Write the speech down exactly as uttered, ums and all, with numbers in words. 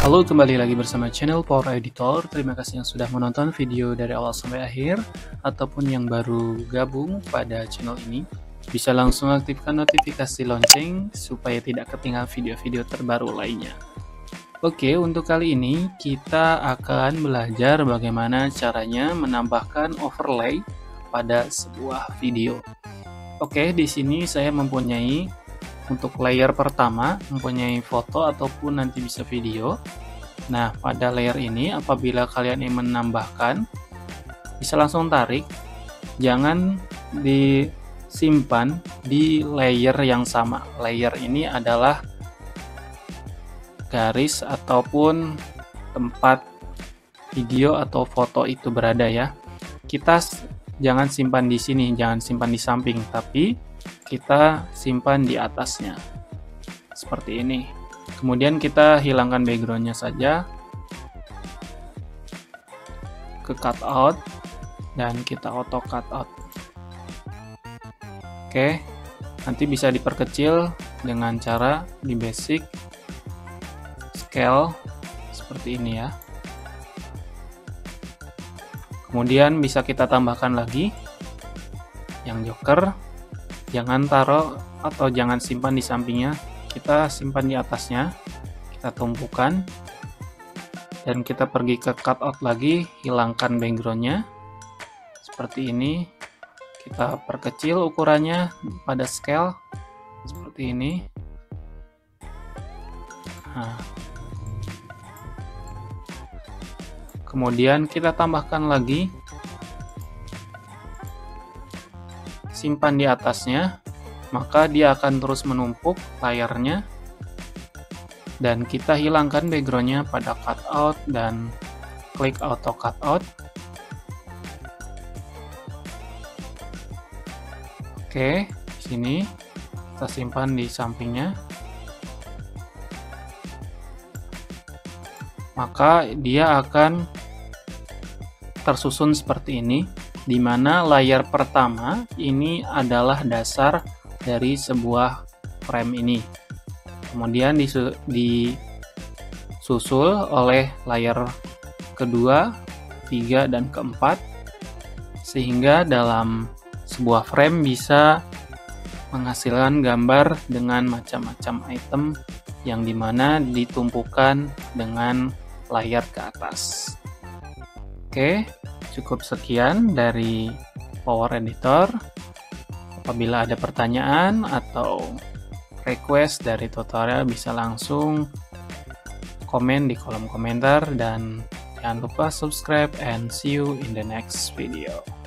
Halo, kembali lagi bersama channel Power Editor. Terima kasih yang sudah menonton video dari awal sampai akhir, ataupun yang baru gabung pada channel ini. Bisa langsung aktifkan notifikasi lonceng supaya tidak ketinggalan video-video terbaru lainnya. Oke, untuk kali ini kita akan belajar bagaimana caranya menambahkan overlay pada sebuah video. Oke, di sini saya mempunyai untuk layer pertama, mempunyai foto ataupun nanti bisa video. Nah, pada layer ini apabila kalian ingin menambahkan, bisa langsung tarik, jangan disimpan di layer yang sama. Layer ini adalah garis ataupun tempat video atau foto itu berada ya. Kita jangan simpan di sini, jangan simpan di samping, tapi kita simpan di atasnya seperti ini. Kemudian kita hilangkan backgroundnya saja, ke cutout, dan kita auto cutout. Oke, nanti bisa diperkecil dengan cara di basic scale seperti ini ya. Kemudian bisa kita tambahkan lagi yang joker. Jangan taruh atau jangan simpan di sampingnya, kita simpan di atasnya, kita tumpukan, dan kita pergi ke cutout lagi, hilangkan backgroundnya seperti ini. Kita perkecil ukurannya pada scale seperti ini. Nah, kemudian kita tambahkan lagi, simpan di atasnya, maka dia akan terus menumpuk layarnya, dan kita hilangkan backgroundnya pada cutout dan klik auto cutout. Oke, di sini kita simpan di sampingnya, maka dia akan tersusun seperti ini, di mana layar pertama ini adalah dasar dari sebuah frame ini. Kemudian disusul oleh layar kedua, tiga, dan keempat, sehingga dalam sebuah frame bisa menghasilkan gambar dengan macam-macam item yang dimana ditumpukan dengan layar ke atas. Oke, cukup sekian dari Power Editor. Apabila ada pertanyaan atau request dari tutorial, bisa langsung komen di kolom komentar, dan jangan lupa subscribe and see you in the next video.